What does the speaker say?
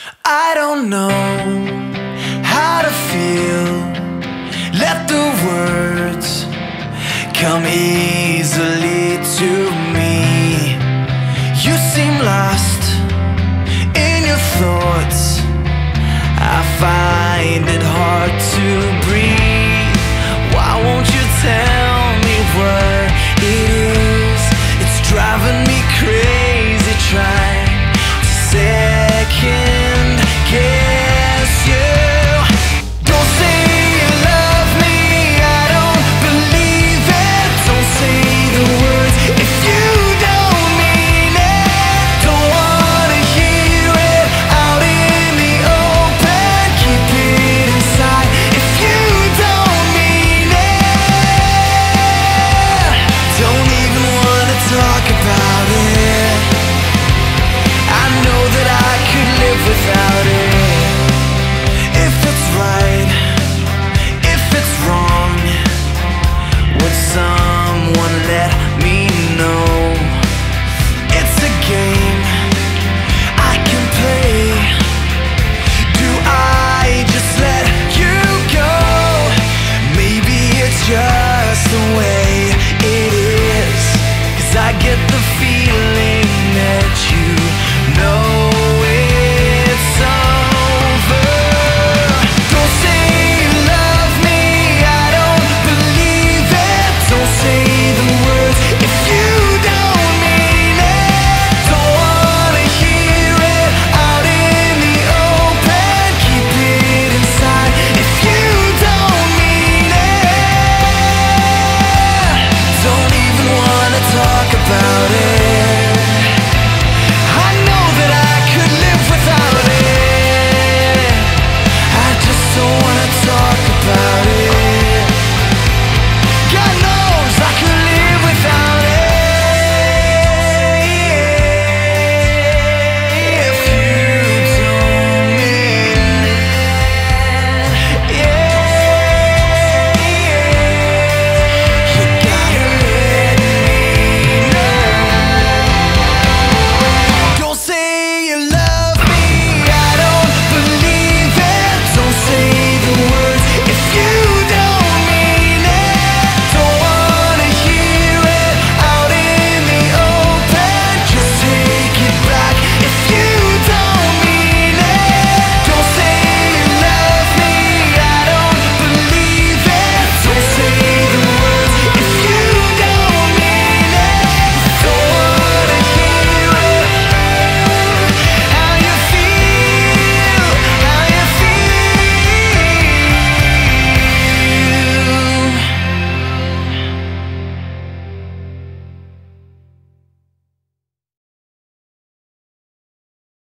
I don't know how to feel. Let the words come easily to me. You seem lost in your thoughts. I find it hard to breathe. Why won't you tell me what it is? It's driving me crazy trying to second guess you. Don't say you love me, I don't believe it. Don't say the words if you don't mean it. Don't wanna hear it out in the open. Keep it inside if you don't mean it. Don't even wanna talk about it. I know that I could live without